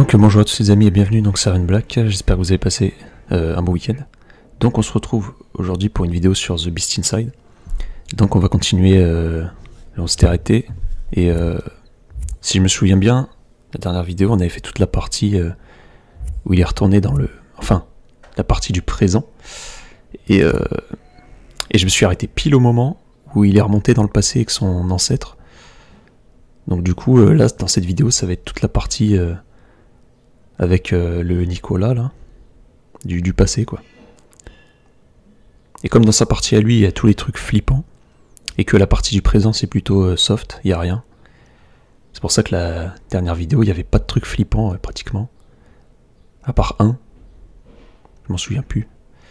Donc bonjour à tous les amis et bienvenue dans Seven Black, j'espère que vous avez passé un bon week-end. Donc on se retrouve aujourd'hui pour une vidéo sur The Beast Inside. Donc on va continuer, on s'était arrêté, et si je me souviens bien, la dernière vidéo on avait fait toute la partie où il est retourné dans le... Enfin, la partie du présent, et je me suis arrêté pile au moment où il est remonté dans le passé avec son ancêtre. Donc du coup, là dans cette vidéo ça va être toute la partie... avec le Nicolas là, du passé quoi. Et comme dans sa partie à lui il y a tous les trucs flippants, et que la partie du présent c'est plutôt soft, il n'y a rien. C'est pour ça que la dernière vidéo il n'y avait pas de trucs flippants pratiquement. À part un. Je m'en souviens plus.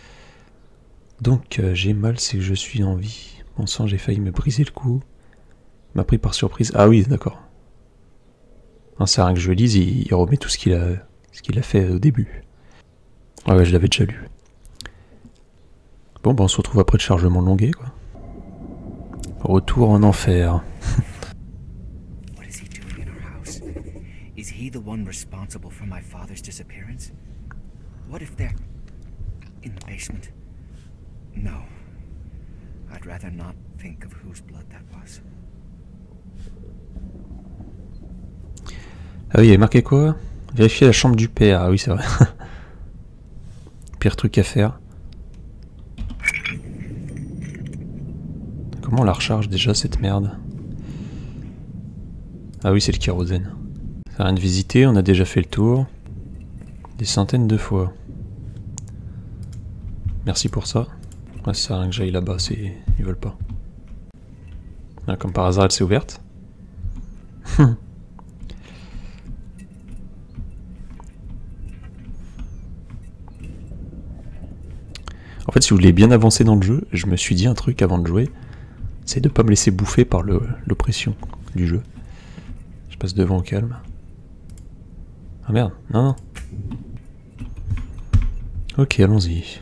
Donc j'ai mal, c'est que je suis en vie. Bon sang, j'ai failli me briser le cou. Il m'a pris par surprise. Ah oui, d'accord. C'est rien que je le lise, il remet tout ce qu'il a fait au début. Ah ouais, je l'avais déjà lu. Bon, bah on se retrouve après le chargement longué, quoi. Retour en enfer. What is he doing in our house? Is he the one responsible for my father's disappearance? What if they're in the basement? No. I'd rather not think of whose blood that was. Ah oui, il y avait marqué quoi? Vérifier la chambre du père. Ah oui, c'est vrai. Pire truc à faire. Comment on la recharge déjà cette merde? Ah oui, c'est le kérosène. Ça n'a rien de visiter, on a déjà fait le tour. Des centaines de fois. Merci pour ça. Ouais, ça sert à rien que j'aille là-bas, ils veulent pas. Ah, comme par hasard, elle s'est ouverte. En fait, si vous voulez bien avancer dans le jeu, je me suis dit un truc avant de jouer, c'est de pas me laisser bouffer par l'oppression du jeu. Je passe devant au calme. Ah merde, non, non. Ok, allons-y.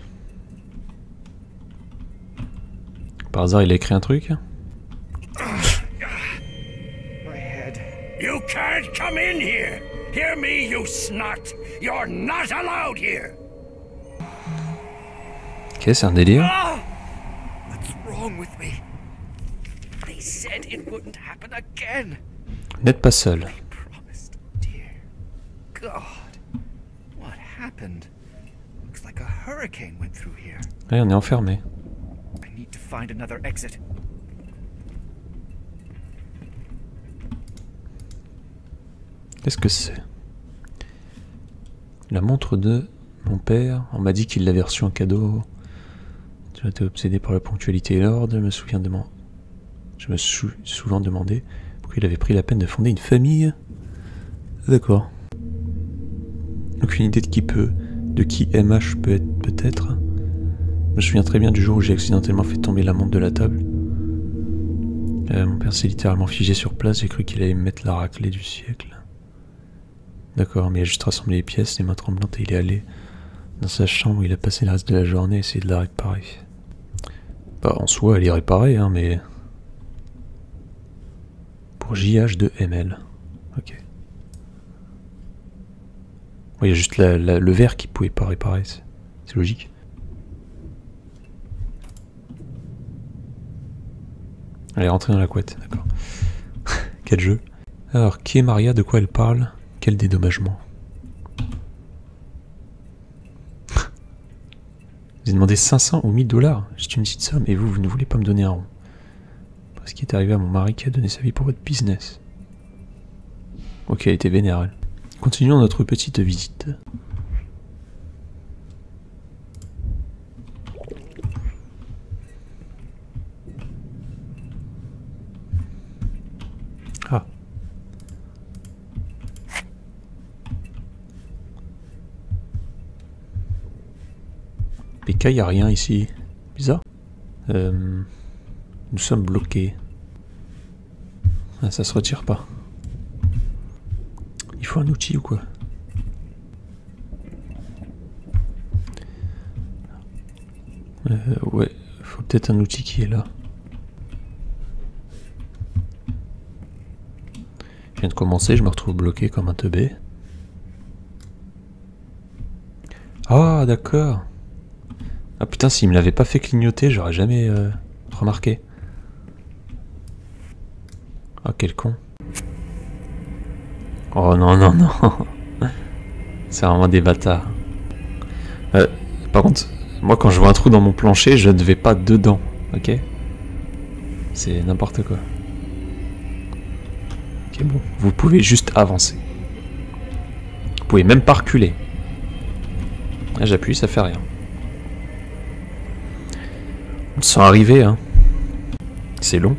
Par hasard, il a écrit un truc? You can't come in here! Hear me, you snot! You're not allowed here! Ok, c'est un délire. What's wrong with me? They said it wouldn't happen again. Vous n'êtes pas seul. They promised, dear God. What happened? Looks like a hurricane went through here. Ouais, on est enfermé. I need to find another exit. Qu'est-ce que c'est? La montre de mon père. On m'a dit qu'il l'avait reçue en cadeau. Tu as été obsédé par la ponctualité et l'ordre. Je me suis souvent demandé pourquoi il avait pris la peine de fonder une famille. D'accord. Aucune idée de qui MH peut être, peut-être. Je me souviens très bien du jour où j'ai accidentellement fait tomber la montre de la table. Mon père s'est littéralement figé sur place. J'ai cru qu'il allait me mettre la raclée du siècle. D'accord, mais il a juste rassemblé les pièces, les mains tremblantes, et il est allé dans sa chambre où il a passé le reste de la journée à essayer de la réparer. Bah, en soi, elle est réparée, hein, mais... Pour JH2ML. Ok. Ouais, il y a juste le verre qui pouvait pas réparer, c'est logique. Elle est rentrée dans la couette, d'accord. Quel jeu. Alors, qui est Maria? De quoi elle parle? Quel dédommagement. Vous avez demandé 500 ou 1000 $. C'est une petite somme, et vous ne voulez pas me donner un rond. Parce qu'il est arrivé à mon mari qui a donné sa vie pour votre business. Ok, elle était vénère, elle. Continuons notre petite visite. Ah. PK, il n'y a rien ici. Bizarre. Nous sommes bloqués. Ah, ça se retire pas. Il faut un outil ou quoi? Ouais, faut peut-être un outil qui est là. Je viens de commencer, je me retrouve bloqué comme un teubé. Ah, d'accord. Ah putain, s'il me l'avait pas fait clignoter, j'aurais jamais remarqué. Ah, quel con. Oh non, non, non. C'est vraiment des bâtards. Par contre, moi quand je vois un trou dans mon plancher, je ne vais pas dedans, ok? C'est n'importe quoi. Ok, bon, vous pouvez juste avancer. Vous pouvez même pas reculer. Là, j'appuie, ça fait rien. On se sent arriver, hein. C'est long.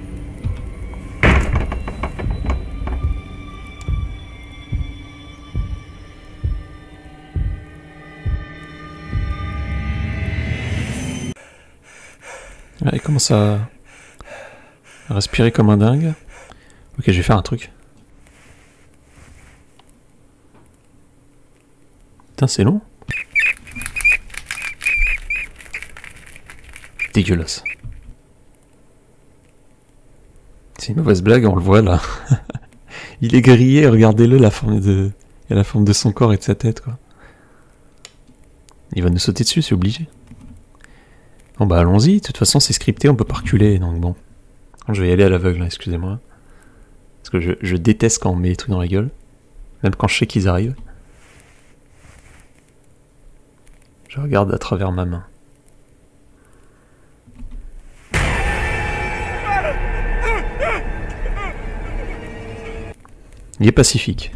Ouais, il commence à respirer comme un dingue. Ok, je vais faire un truc. Putain, c'est long. Dégueulasse. C'est une mauvaise blague, on le voit là. Il est grillé, regardez-le, la forme de... Il y a la forme de son corps et de sa tête, quoi. Il va nous sauter dessus, c'est obligé. Bon bah allons-y, de toute façon c'est scripté, on peut pas reculer, donc bon. Je vais y aller à l'aveugle, excusez-moi. Parce que je déteste quand on met les trucs dans la gueule. Même quand je sais qu'ils arrivent. Je regarde à travers ma main. Il est pacifique.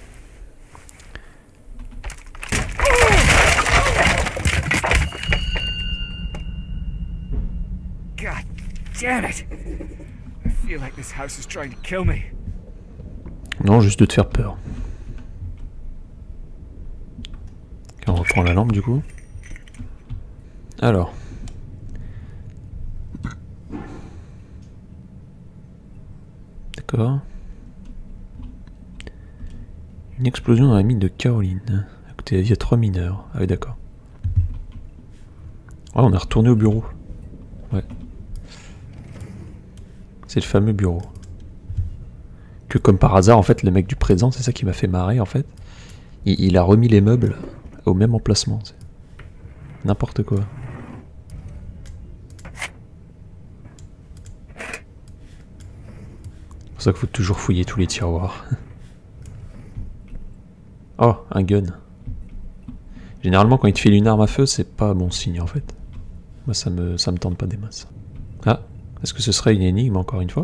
God damn it! I feel like this house is trying to kill me. Non, juste de te faire peur. Ok, on reprend la lampe du coup. Alors. D'accord. Une explosion dans la mine de Caroline. A coûté la vie à 3 mineurs. Ah oui, d'accord. Ah, on est retourné au bureau. Ouais. C'est le fameux bureau. Que comme par hasard, en fait, le mec du présent, c'est ça qui m'a fait marrer, en fait. Il a remis les meubles au même emplacement. N'importe quoi. C'est pour ça qu'il faut toujours fouiller tous les tiroirs. Oh, un gun. Généralement, quand il te file une arme à feu, c'est pas bon signe, en fait. Moi, ça me tente pas des masses. Ah, est-ce que ce serait une énigme, encore une fois?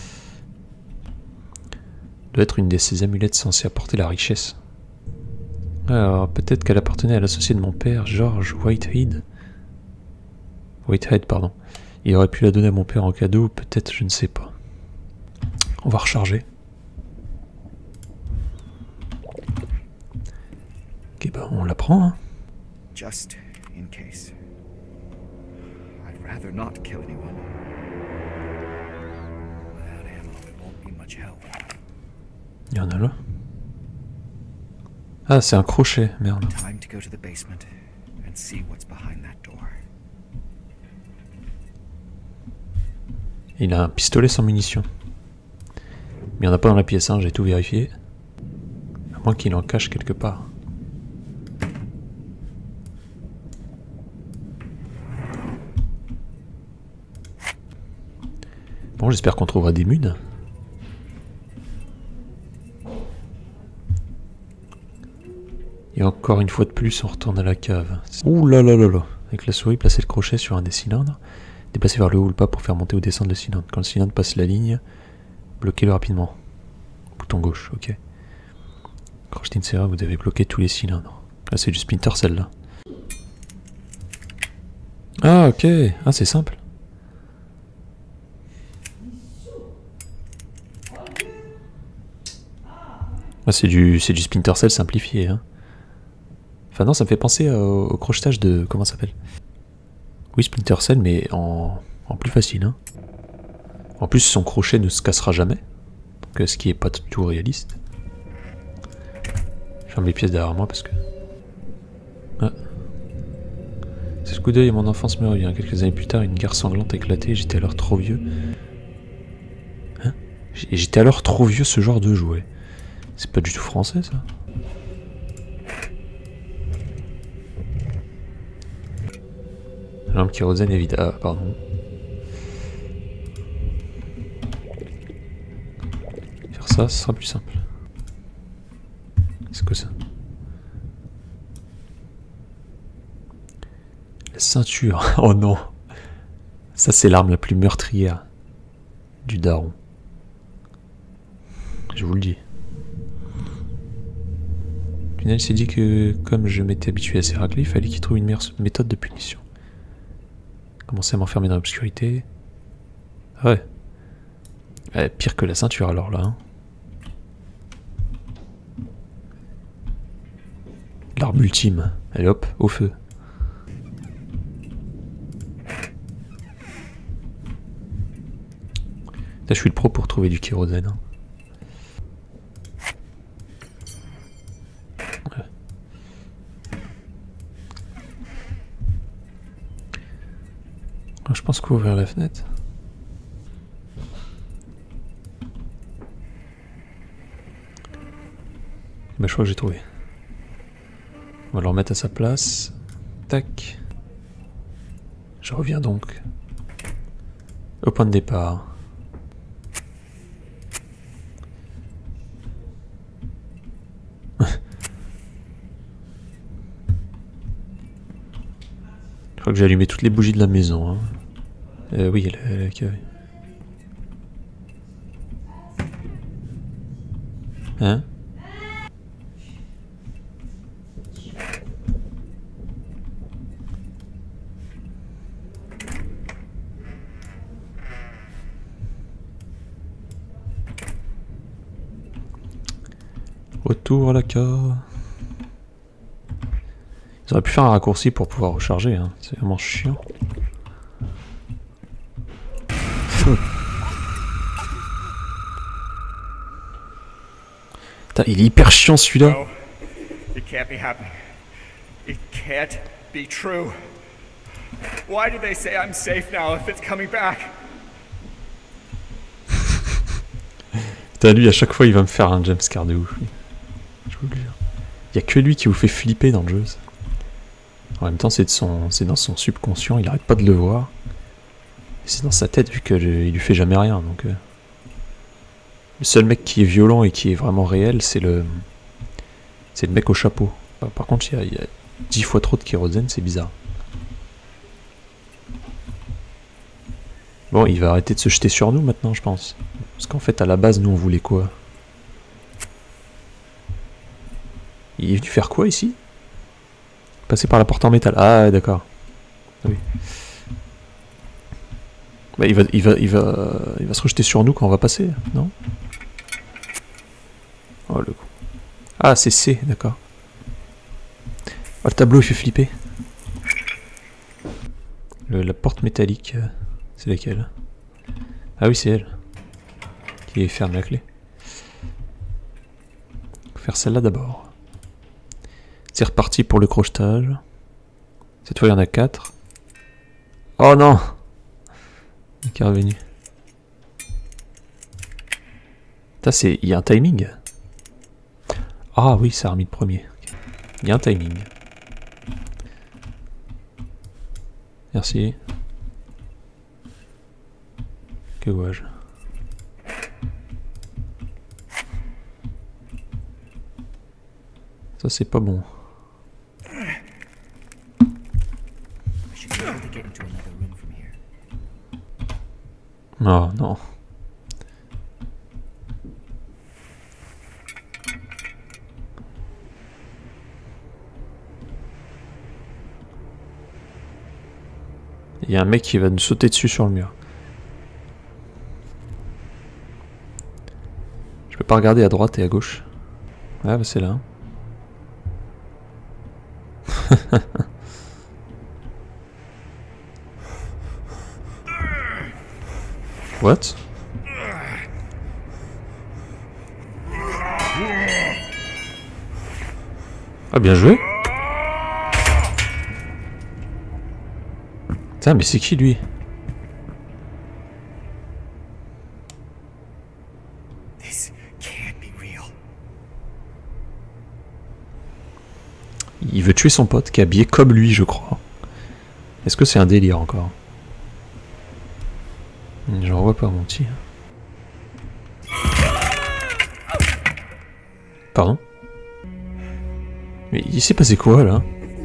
Doit être une de ces amulettes censées apporter la richesse. Alors, peut-être qu'elle appartenait à l'associé de mon père, George Whitehead. Whitehead, pardon. Il aurait pu la donner à mon père en cadeau, peut-être, je ne sais pas. On va recharger. Ok, bah on la prend, hein. Just in case. I'd rather not kill anyone. Without ammo, it won't be much help. Il y en a là. Ah, c'est un crochet, merde. Time to go to the basement and see what's behind that door. Il a un pistolet sans munitions. Mais il n'y en a pas dans la pièce, hein, j'ai tout vérifié. À moins qu'il en cache quelque part. Bon, j'espère qu'on trouvera des munes. Et encore une fois de plus, on retourne à la cave. Ouh là là là là. Avec la souris, placez le crochet sur un des cylindres. Déplacez vers le haut ou le bas pour faire monter ou descendre le cylindre. Quand le cylindre passe la ligne, bloquez-le rapidement. Bouton gauche, ok. Crochetez une serrure, vous devez bloquer tous les cylindres. Là, c'est du Splinter Cell, là. Ah, ok. Ah, c'est simple. Ah, c'est du Splinter Cell simplifié, hein. Enfin non, ça me fait penser au crochetage de... Comment ça s'appelle? Oui, Splinter Cell, mais en plus facile, hein. En plus, son crochet ne se cassera jamais. Donc, ce qui est pas tout réaliste. Je ferme les pièces derrière moi parce que... Ah. C'est ce coup d'œil à mon enfance me revient. Quelques années plus tard, une guerre sanglante éclatait, j'étais alors trop vieux. Hein? J'étais alors trop vieux ce genre de jouet. C'est pas du tout français, ça? Lampe kérosène est vide. Ah, pardon. Faire ça, ce sera plus simple. C'est quoi ça? La ceinture. Oh non. Ça, c'est l'arme la plus meurtrière du daron. Je vous le dis. Au final, il s'est dit que, comme je m'étais habitué à ces raclés, il fallait qu'il trouve une meilleure méthode de punition. Commencer à m'enfermer dans l'obscurité. Ah ouais. Pire que la ceinture alors là. Hein. L'arme ultime. Allez hop, au feu. Là, je suis le pro pour trouver du kérosène. Hein. Ouais. Je pense qu'il faut ouvrir la fenêtre. Ben, je crois que j'ai trouvé. On va le remettre à sa place. Tac. Je reviens donc au point de départ. Je crois que j'ai allumé toutes les bougies de la maison. Hein. Oui, elle a... Hein? Retour à la cave. Ils auraient pu faire un raccourci pour pouvoir recharger, hein. C'est vraiment chiant. Putain, il est hyper chiant celui-là. No, it can't be happening. It can't be true. Why do they say I'm safe now if it's coming back? Putain, lui, à chaque fois, il va me faire un jumpscare de ouf. Je vous le jure. Il y a que lui qui vous fait flipper dans le jeu. En même temps, c'est dans son subconscient, il arrête pas de le voir. C'est dans sa tête, vu qu'il lui fait jamais rien. Donc, le seul mec qui est violent et qui est vraiment réel, c'est le mec au chapeau. Par contre, il y a 10 fois trop de kérosène, c'est bizarre. Bon, il va arrêter de se jeter sur nous maintenant, je pense. Parce qu'en fait, à la base, nous, on voulait quoi? Il est venu faire quoi ici? Passer par la porte en métal. Ah, d'accord. Oui. Bah, il va se rejeter sur nous quand on va passer, non? Oh, le coup. Ah, c'est C, d'accord. Oh, le tableau, il fait flipper. La porte métallique, c'est laquelle? Ah oui, c'est elle. Qui ferme la clé. Faut faire celle-là d'abord. C'est reparti pour le crochetage. Cette fois, il y en a 4. Oh non! Qui est revenu. Il y a un timing. Ah oui, ça a remis le premier. Il y a un timing. Merci. Que vois-je? Ça, c'est pas bon. Oh non. Il y a un mec qui va nous sauter dessus sur le mur. Je peux pas regarder à droite et à gauche. Ah bah c'est là. What? Ah, bien joué. Putain, mais c'est qui lui? This can't be real. Il veut tuer son pote qui est habillé comme lui, je crois. Est-ce que c'est un délire encore? J'en vois pas mon petit. Pardon? Mais il s'est passé quoi là?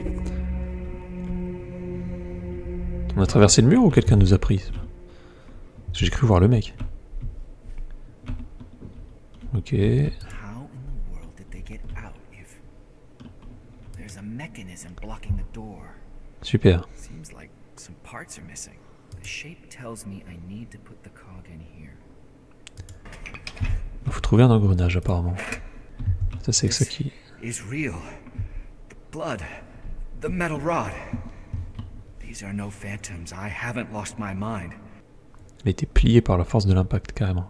On a traversé le mur ou quelqu'un nous a pris? Parce que j'ai cru voir le mec. Ok. How in the world did they get out if there's a mechanism blocking the door? Super. Seems like some parts are missing. The shape tells me I need to put the cog in here. Il faut trouver un engrenage apparemment. Ça c'est ça qui... Is real. The blood. The metal rod. These are no phantoms. I haven't lost my mind. Il a été plié par la force de l'impact carrément.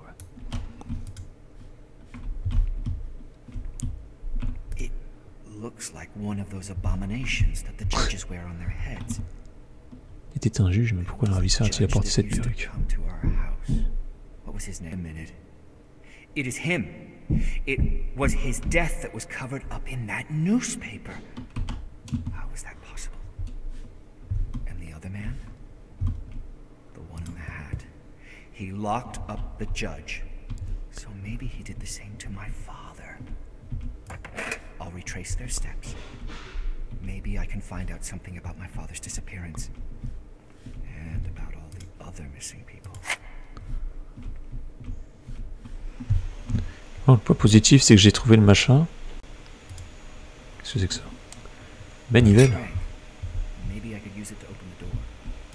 It looks like one of those abominations that the judges wear on their heads. Il était un juge, mais pourquoi le ravisseur a-t-il apporté cette perruque? What was his name? A minute. It is him. It was his death that was covered up in that newspaper. How is that possible? And the other man? The one in the hat. He locked up the judge. So maybe he did the same to my father. I'll retrace their steps. Maybe I can find out something about my father's disappearance. And about all the other missing people. Oh, le point positif, c'est que j'ai trouvé le machin. Qu'est-ce que c'est que ça? Manivelle. Maybe I could use it to open the door.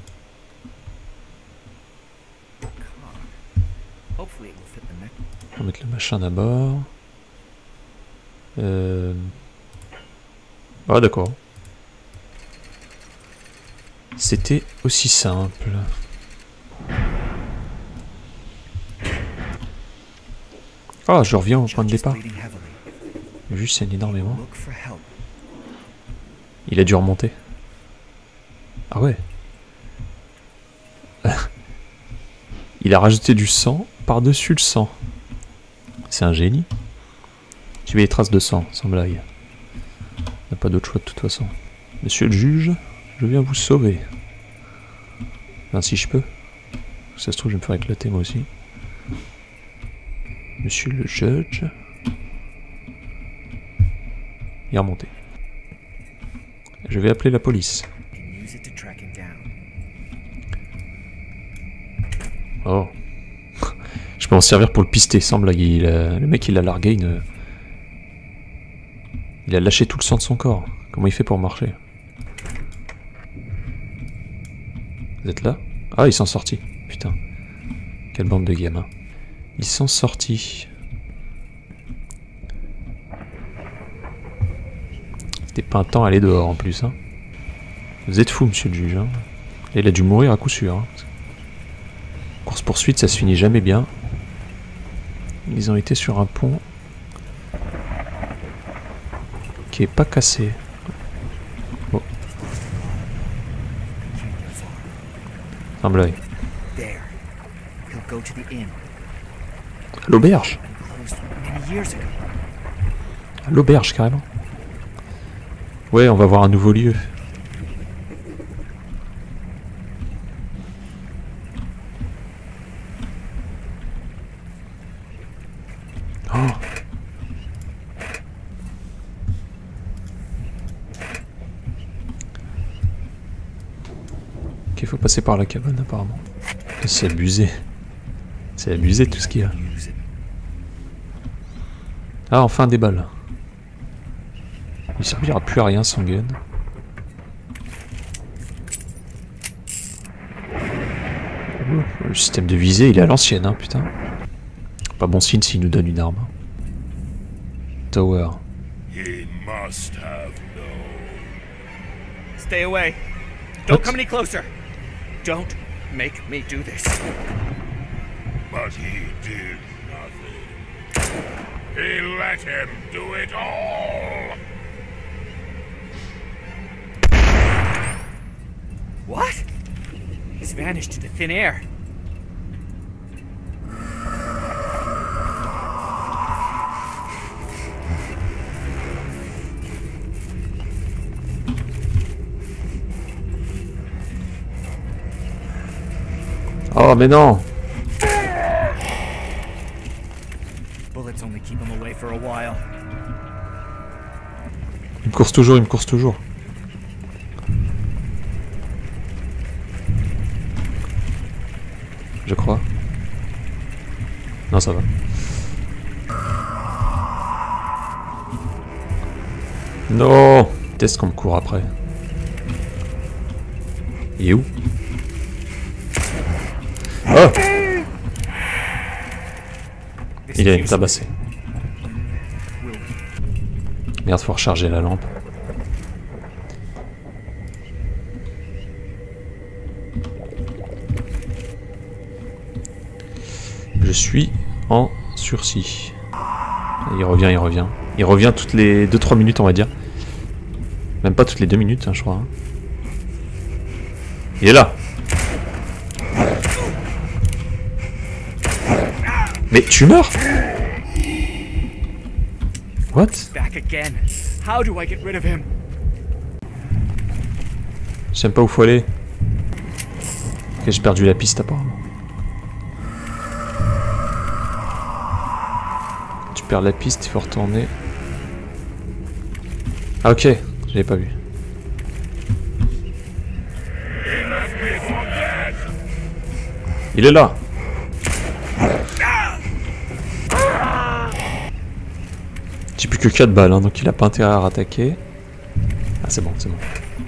Hopefully it will fit the neck. On va mettre le machin d'abord. Ah d'accord. C'était aussi simple. Ah, je reviens au point de départ. Juste saigne énormément. Il a dû remonter. Ah ouais. Il a rajouté du sang par-dessus le sang. C'est un génie. Tu veux les traces de sang, sans blague. On n'a pas d'autre choix de toute façon. Monsieur le juge, je viens vous sauver. Enfin, si je peux. Ça se trouve, je vais me faire éclater moi aussi. Monsieur le juge. Il est remonté. Je vais appeler la police. Oh. Je peux en servir pour le pister, sans blague. Le mec, il a largué une... Il a lâché tout le sang de son corps. Comment il fait pour marcher? Vous êtes là? Ah, ils sont sortis. Putain. Quelle bande de gamins. Ils sont sortis. C'était pas un temps à aller dehors en plus. Hein. Vous êtes fou, monsieur le juge. Hein. Et il a dû mourir à coup sûr. Hein. Course-poursuite, ça se finit jamais bien. Ils ont été sur un pont qui est pas cassé. Oh. Un blague. L'auberge. L'auberge, carrément. Ouais, on va voir un nouveau lieu. Oh. Ok, faut passer par la cabane apparemment. C'est abusé. C'est abusé tout ce qu'il y a. Ah, enfin des balles. Il servira plus à rien son gun. Le système de visée, il est à l'ancienne, hein, putain. Pas bon signe s'il nous donne une arme. Tower. Stay away. Don't come any closer. Don't make me do this. But he did nothing. He let him do it all. What? He's vanished into thin air. Oh mais non. Bullets only keep him away for a while. Il me course toujours, il me course toujours. Je crois. Non, ça va. Non. Test qu'on me court après. Il est où? Oh! Il est tabassé. Merde, faut recharger la lampe. Je suis en sursis. Il revient, il revient. Il revient toutes les 2-3 minutes, on va dire. Même pas toutes les 2 minutes, hein, je crois. Hein. Il est là. Mais tu meurs? What? Back again. How do I get rid of him? Je sais même pas où faut aller. Ok, j'ai perdu la piste apparemment. Tu perds la piste, il faut retourner. Ah ok, je l'avais pas vu. Il est là. J'ai plus que 4 balles, hein, donc il a pas intérêt à rattaquer. Ah c'est bon, c'est bon.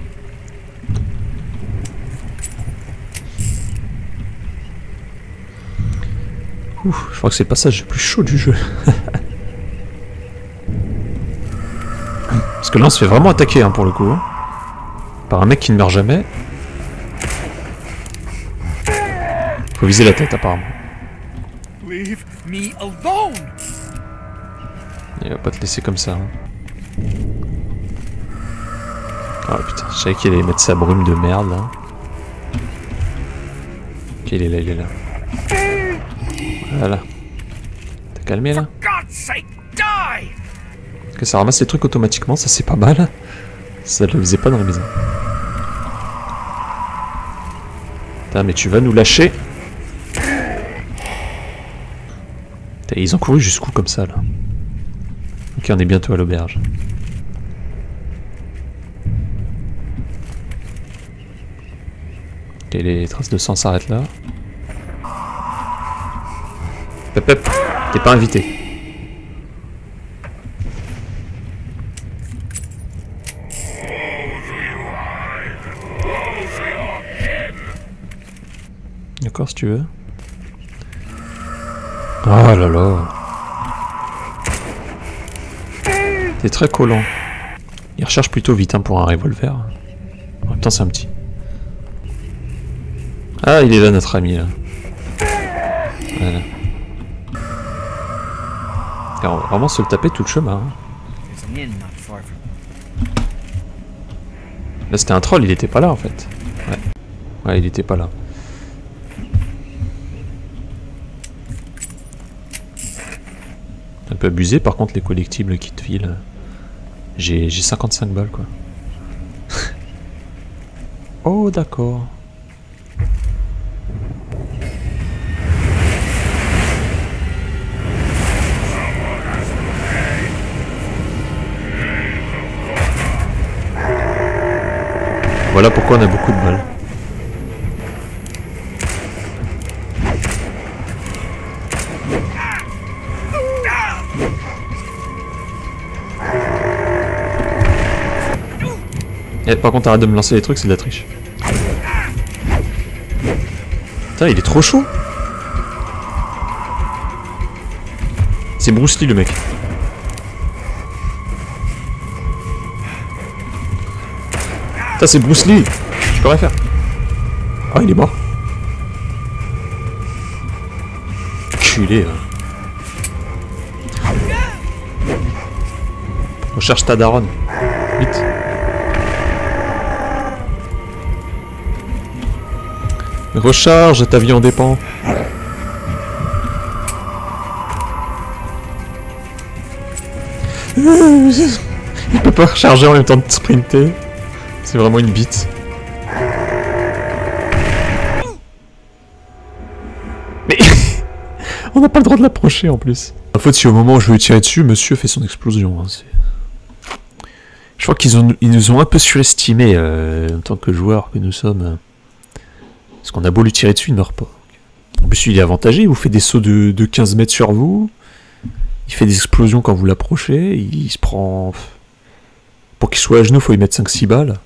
Ouf, je crois que c'est le passage le plus chaud du jeu. Parce que là on se fait vraiment attaquer hein, pour le coup. Hein. Par un mec qui ne meurt jamais. Faut viser la tête apparemment. Leave me alone. Il va pas te laisser comme ça. Hein. Ah putain, je savais qu'il allait mettre sa brume de merde là. Ok, il est là, il est là. Voilà. T'as calmé là? Ok, ça ramasse les trucs automatiquement, ça c'est pas mal. Ça ne le faisait pas dans la maison. Putain, mais tu vas nous lâcher. Putain, ils ont couru jusqu'où comme ça là? Ok, on est bientôt à l'auberge. Ok, les traces de sang s'arrêtent là. Pep, pep, t'es pas invité. D'accord, si tu veux. Oh là là. C'est très collant. Il recharge plutôt vite hein, pour un revolver. En même temps, c'est un petit. Ah, il est là, notre ami, là. Voilà. Et on va vraiment se le taper tout le chemin. Hein. Là, c'était un troll, il était pas là, en fait. Ouais, ouais il était pas là. Un peu abusé, par contre, les collectibles qui te filent. J'ai 55 balles, quoi. Oh, d'accord. Voilà pourquoi on a beaucoup de balles. Et par contre, arrête de me lancer les trucs, c'est de la triche. Putain, il est trop chaud. C'est Bruce Lee le mec. Putain, c'est Bruce Lee. Je peux rien faire. Ah, il est mort. Culé, hein. Recherche ta daronne. Vite. Recharge, ta vie en dépend. Il peut pas recharger en même temps de sprinter. C'est vraiment une bite. On n'a pas le droit de l'approcher en plus. En fait, si au moment où je veux tirer dessus, monsieur fait son explosion. Hein, je crois qu'ils nous ont un peu surestimé en tant que joueurs que nous sommes. Parce qu'on a beau lui tirer dessus, il ne meurt pas. En plus, il est avantagé, il vous fait des sauts de 15 mètres sur vous. Il fait des explosions quand vous l'approchez. Il se prend... Pour qu'il soit à genoux, il faut lui mettre 5-6 balles.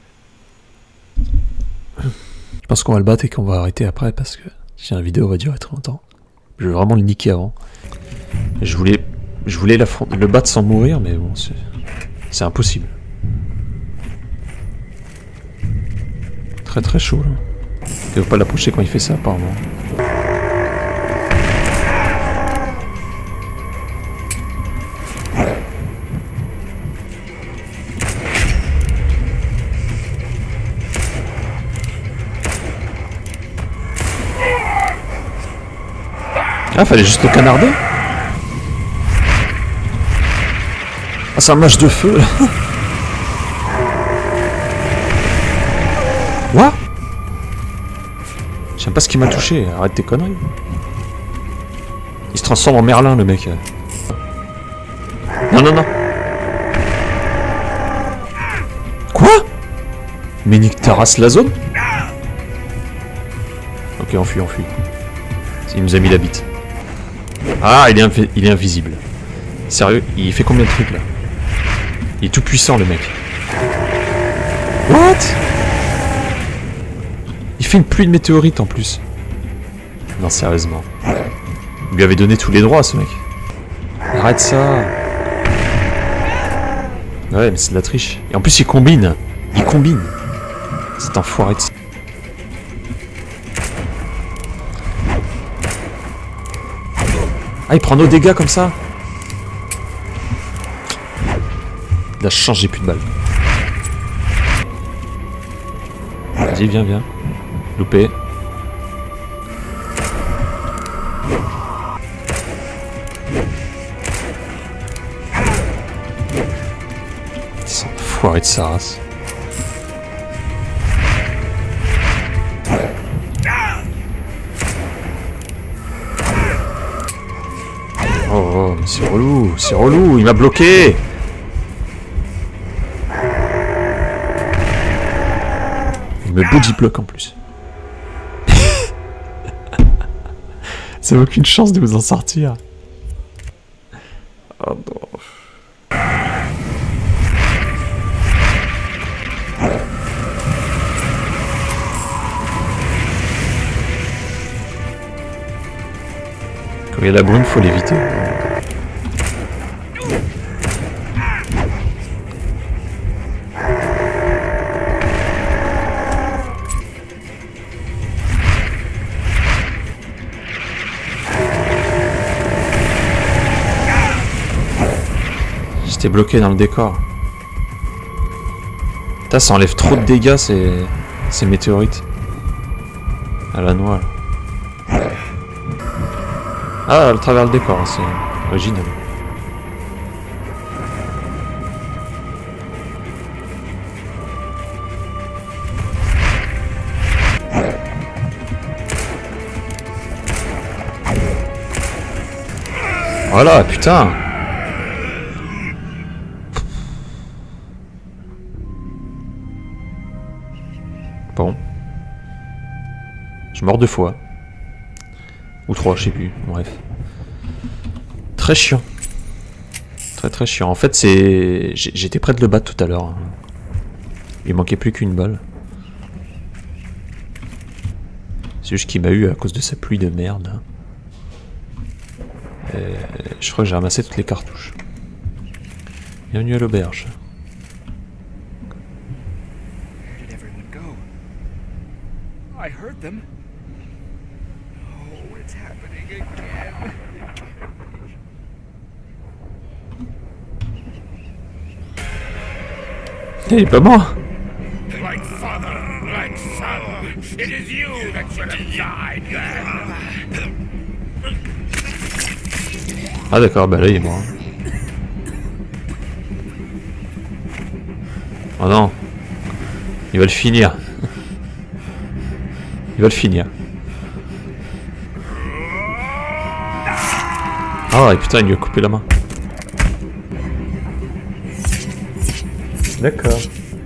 Je pense qu'on va le battre et qu'on va arrêter après parce que si la vidéo va durer très longtemps. Je veux vraiment le niquer avant. Je voulais le battre sans mourir, mais bon, c'est impossible. Très très chaud là. Il ne faut pas l'approcher quand il fait ça apparemment. Ah, fallait juste le canarder. Ah, c'est un match de feu là. What? Je sais pas ce qui m'a touché, arrête tes conneries. Il se transforme en Merlin le mec. Non, non, non. Quoi? Mais nique ta race la zone? Ok, on fuit, on fuit. Il nous a mis la bite. Ah, il est invisible. Sérieux, il fait combien de trucs là? Il est tout puissant le mec. What? Il fait une pluie de météorites en plus. Non, sérieusement. Il lui avait donné tous les droits à ce mec. Arrête ça. Ouais, mais c'est de la triche. Et en plus, il combine. Il combine. C'est enfoiré de... Ah, il prend nos dégâts comme ça. La chance, j'ai plus de balles. Vas-y, viens, viens. Loupé. C'est enfoiré de sa race. Oh, mais c'est relou, il m'a bloqué. Il me body block en plus. Ça n'a aucune chance de vous en sortir. Oh non. Quand il y a la brune, faut l'éviter. J'étais bloqué dans le décor. Putain, ça enlève trop de dégâts ces météorites. À la noix. Là. Ah, à travers le décor, c'est original. Voilà, putain. Bon. Je meurs 2 fois. Ou 3, je sais plus. Bref. Très chiant. Très très chiant. En fait, c'est... J'étais prêt de le battre tout à l'heure. Il manquait plus qu'une balle. C'est juste qu'il m'a eu à cause de sa pluie de merde. Je crois que j'ai ramassé toutes les cartouches. Bienvenue à l'auberge. Where did everyone go? I heard them. Oh, it's happening again. Il est pas mort. Like father, like son. It is you that should have died then. Ah d'accord, bah là il est mort. Oh non. Il va le finir. Il va le finir. Ah, et putain, il lui a coupé la main. D'accord.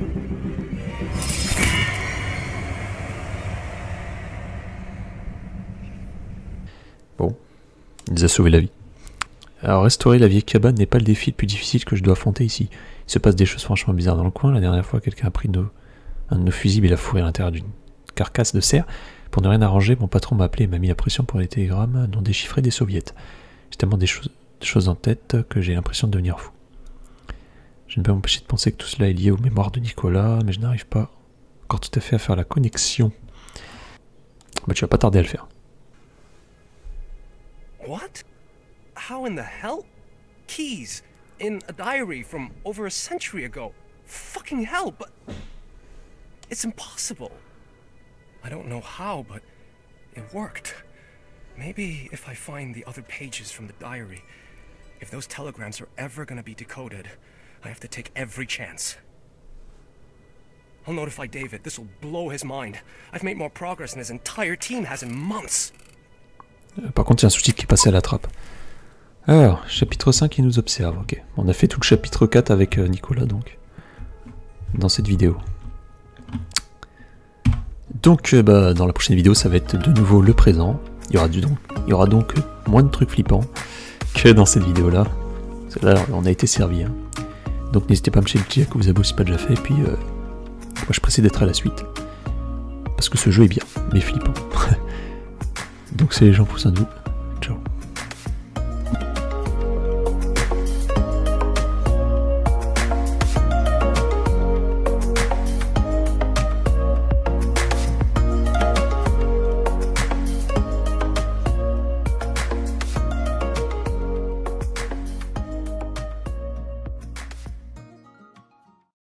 Bon, il nous a sauvé la vie. Alors, restaurer la vieille cabane n'est pas le défi le plus difficile que je dois affronter ici. Il se passe des choses franchement bizarres dans le coin. La dernière fois, quelqu'un a pris un de nos fusibles et l'a fourré à l'intérieur d'une carcasse de cerf. Pour ne rien arranger, mon patron m'a appelé et m'a mis la pression pour les télégrammes non déchiffrés des soviets. J'ai tellement des choses en tête que j'ai l'impression de devenir fou. Je ne peux m'empêcher de penser que tout cela est lié aux mémoires de Nicolas, mais je n'arrive pas encore tout à fait à faire la connexion. Bah, tu vas pas tarder à le faire. What? How in the hell? Keys in a diary from over a century ago. Fucking hell, but it's impossible. I don't know how, but it worked. Maybe if I find the other pages from the diary, if those telegrams are ever gonna be decoded, I have to take every chance. I'll notify David. This will blow his mind. I've made more progress than his entire team has in months. Par contre, il y a un sous-titre qui est passé à la trappe. Alors, chapitre 5 qui nous observe, ok. On a fait tout le chapitre 4 avec Nicolas, donc, dans cette vidéo. Donc, bah, dans la prochaine vidéo, ça va être de nouveau le présent. Il y aura donc moins de trucs flippants que dans cette vidéo-là. Là, on a été servi. Hein. Donc, n'hésitez pas à me chez le petit à vous abonner si ce n'est pas déjà fait. Et puis, moi, je suis pressé d'être à la suite. Parce que ce jeu est bien, mais flippant. Donc, c'est les gens pour ça de vous.